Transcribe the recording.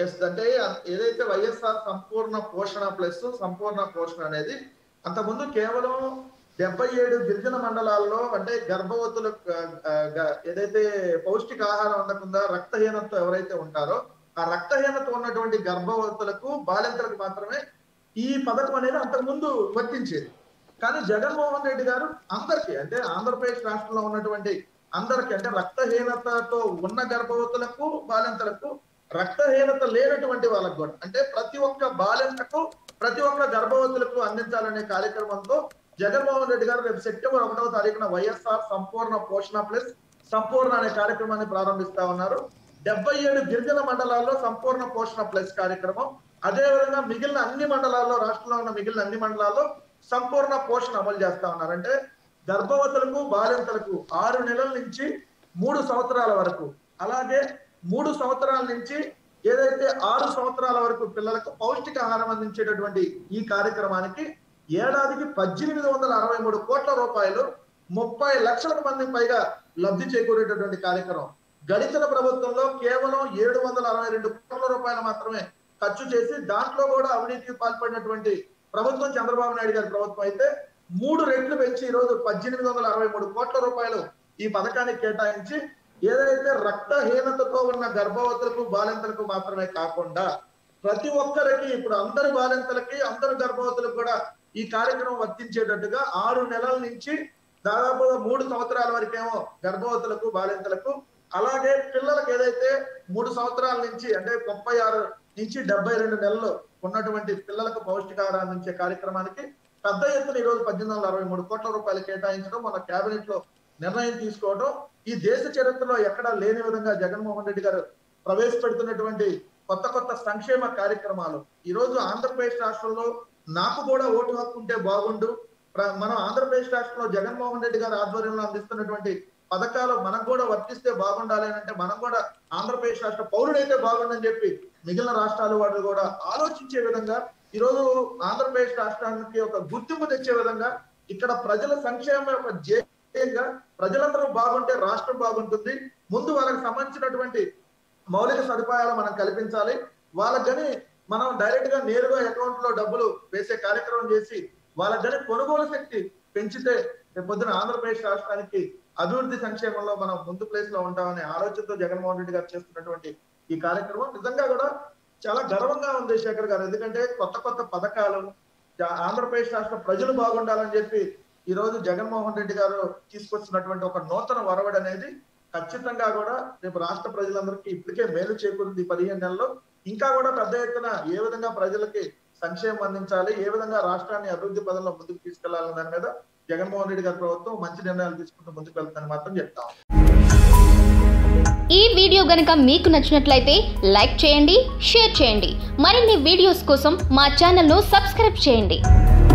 అంటే ఏదైతే వైఎస్ఆర్ సంపూర్ణ పోషణ ప్లస్ సంపూర్ణ పోషణ అనేది అంతకుముందు కేవలం 77 గిరిజన మండలాల్లో అంటే గర్భవతులకు ఏదైతే పౌష్టికాహారం అందకుండా రక్తహీనత ఎవరైతే ఉంటారో ఆ రక్తహీనత ఉన్నటువంటి గర్భవతులకు బాలింతలకు మాత్రమే ఈ పథకం అనేది అంతకుముందు వర్తించేది. కానీ జగన్మోహన్ రెడ్డి గారు అందరికీ అంటే ఆంధ్రప్రదేశ్ రాష్ట్రంలో ఉన్నటువంటి అందరికీ అంటే రక్తహీనతతో ఉన్న గర్భవతులకు బాలింతలకు రక్తహీనత లేనటువంటి వాళ్ళకు కూడా అంటే ప్రతి ఒక్క బాలింతకు ప్రతి ఒక్క గర్భవతులకు అందించాలనే కార్యక్రమంతో జగన్మోహన్ రెడ్డి గారు రేపు సెప్టెంబర్ 1వ తారీఖున వైఎస్ఆర్ సంపూర్ణ పోషణ ప్లస్ సంపూర్ణ అనే కార్యక్రమాన్ని ప్రారంభిస్తా ఉన్నారు. 77 గిరిజన మండలాల్లో సంపూర్ణ పోషణ ప్లస్ కార్యక్రమం, అదేవిధంగా మిగిలిన అన్ని మండలాల్లో రాష్ట్రంలో ఉన్న మిగిలిన అన్ని మండలాల్లో సంపూర్ణ పోషణ అమలు చేస్తా ఉన్నారు. అంటే గర్భవతులకు బాలింతలకు 6 నెలల నుంచి 3 సంవత్సరాల వరకు, అలాగే 3 సంవత్సరాల నుంచి ఏదైతే 6 సంవత్సరాల వరకు పిల్లలకు పౌష్టికాహారం అందించేటటువంటి ఈ కార్యక్రమానికి ఏడాదికి 1863 కోట్ల రూపాయలు 30 లక్షల మంది పైగా లబ్ధి చేకూరేటటువంటి కార్యక్రమం. గడిచిన ప్రభుత్వంలో కేవలం 762 కోట్ల రూపాయలు మాత్రమే ఖర్చు చేసి దాంట్లో కూడా అవినీతికి పాల్పడినటువంటి ప్రభుత్వం చంద్రబాబు నాయుడు గారి ప్రభుత్వం అయితే 3 రెట్లు పెంచి ఈరోజు 1863 కోట్ల రూపాయలు ఈ పథకానికి కేటాయించి ఏదైతే రక్తహీనతతో ఉన్న గర్భవతులకు బాలింతలకు మాత్రమే కాకుండా ప్రతి ఒక్కరికి ఇప్పుడు అందరు బాలింతలకి అందరు గర్భవతులకు కూడా ఈ కార్యక్రమం వర్తించేటట్టుగా 6 నెలల నుంచి దాదాపుగా 3 సంవత్సరాల వరకేమో గర్భవతులకు బాలింతలకు, అలాగే పిల్లలకు ఏదైతే 3 సంవత్సరాల నుంచి అంటే 36 నుంచి 72 నెలలు ఉన్నటువంటి పిల్లలకు పౌష్టికాహారం అందించే కార్యక్రమానికి పెద్ద ఎత్తున ఈరోజు 1863 కోట్ల రూపాయలు కేటాయించడం, మన కేబినెట్ లో నిర్ణయం తీసుకోవడం ఈ దేశ చరిత్రలో ఎక్కడా లేని విధంగా జగన్మోహన్ రెడ్డి గారు ప్రవేశపెడుతున్నటువంటి కొత్త సంక్షేమ కార్యక్రమాలు. ఈ రోజు ఆంధ్రప్రదేశ్ రాష్ట్రంలో నాకు కూడా ఓటు హక్కు ఉంటే బాగుండు, మనం ఆంధ్రప్రదేశ్ రాష్ట్రంలో జగన్మోహన్ రెడ్డి గారి ఆధ్వర్యంలో అందిస్తున్నటువంటి పథకాలు మనకు కూడా వర్తిస్తే బాగుండాలి అని అంటే మనం కూడా ఆంధ్రప్రదేశ్ రాష్ట్ర పౌరుడైతే బాగుండని చెప్పి మిగిలిన రాష్ట్రాల వాళ్ళు కూడా ఆలోచించే విధంగా ఈరోజు ఆంధ్రప్రదేశ్ రాష్ట్రానికి ఒక గుర్తింపు తెచ్చే విధంగా ఇక్కడ ప్రజల సంక్షేమం యొక్క ధ్యేయంగా ప్రజలందరూ బాగుంటే రాష్ట్రం బాగుంటుంది, ముందు వాళ్ళకి సంబంధించినటువంటి మౌలిక సదుపాయాలు మనం కల్పించాలి, వాళ్ళకని మనం డైరెక్ట్ గా నేరుగా అకౌంట్ లో డబ్బులు వేసే కార్యక్రమం చేసి వాళ్ళకని కొనుగోలు శక్తి పెంచితే రేపొద్దున ఆంధ్రప్రదేశ్ రాష్ట్రానికి అభివృద్ధి సంక్షేమంలో మనం ముందు ప్లేస్ లో ఉంటామనే ఆలోచనతో జగన్మోహన్ రెడ్డి గారు చేస్తున్నటువంటి ఈ కార్యక్రమం నిజంగా కూడా చాలా గర్వంగా ఉంది శేఖర్ గారు. ఎందుకంటే కొత్త పథకాలు ఆంధ్రప్రదేశ్ రాష్ట్ర ప్రజలు బాగుండాలని చెప్పి ఈ రోజు జగన్మోహన్ రెడ్డి గారు తీసుకొస్తున్నటువంటి ఒక నూతన వరవడి అనేది ఖచ్చితంగా కూడా రేపు రాష్ట్ర ప్రజలందరికీ ఇప్పటికే మేలు చేకూరింది. 15 నెలల్లో ఇంకా కూడా పెద్ద ఎత్తున ఏ విధంగా ప్రజలకి సంక్షేమం అందించాలి, ఏ విధంగా రాష్ట్రాన్ని అభివృద్ధి పదంలో ముందుకు తీసుకెళ్లాలనే దాని మీద జగన్మోహన్ రెడ్డి గారి ప్రభుత్వం మంచి నిర్ణయాలు తీసుకుంటూ ముందుకు వెళ్తుందని మాత్రం చెప్తాం. ఈ వీడియో గనుక మీకు నచ్చినట్లయితే లైక్ చేయండి, షేర్ చేయండి. మరిన్ని వీడియోస్ కోసం మా ఛానల్ను సబ్స్క్రైబ్ చేయండి.